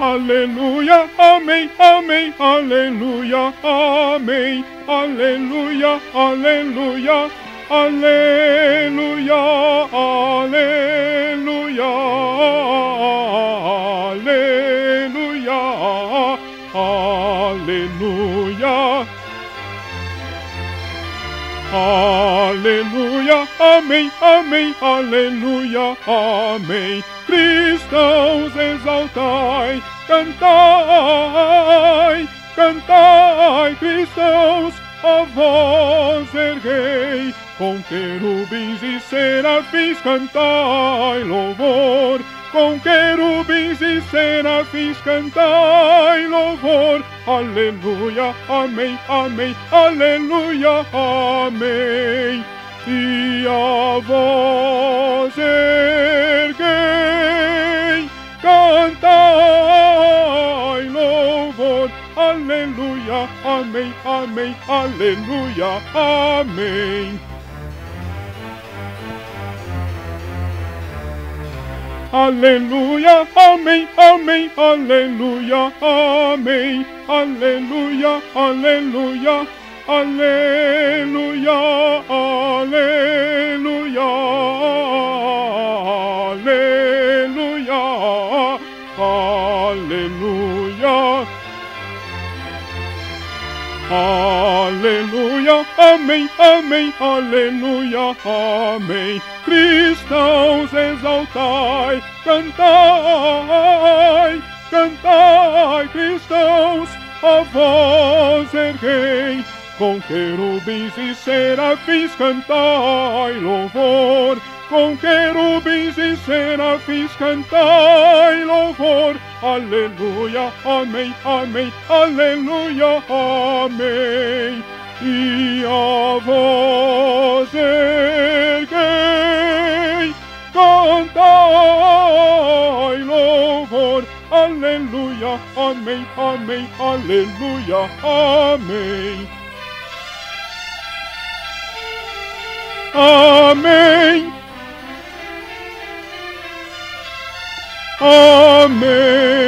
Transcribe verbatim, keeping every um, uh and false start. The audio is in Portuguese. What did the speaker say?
aleluia, amém, amém, aleluia, amém, aleluia, aleluia, aleluia, aleluia, aleluia, aleluia, aleluia, amém, amém, aleluia, amém. Cristãos, exaltai, cantai, cantai, cristãos, a voz erguei, com querubins e serafins cantai louvor, com querubins e serafins cantai louvor, aleluia, amém, amém, aleluia, amém. E a voz erguei, cantai louvor, aleluia, amém, amém, aleluia, amém. Aleluia, amém, amém, aleluia, amém, aleluia, aleluia, aleluia, aleluia, aleluia, aleluia, aleluia, amém, amém, aleluia, amém. Cristãos, exaltai, cantai, cantai, cristãos, a voz erguei, com querubins e serafins cantai louvor, com querubins e serafins cantai louvor, aleluia, amém, amém, aleluia, amém. E a voz erguei, cantai louvor, aleluia, amém, amém, aleluia, amém. Amém. Amém.